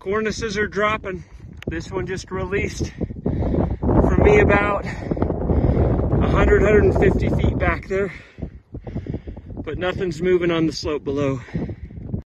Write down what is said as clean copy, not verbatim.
Cornices are dropping. This one just released from me about 100, 150 feet back there, but nothing's moving on the slope below.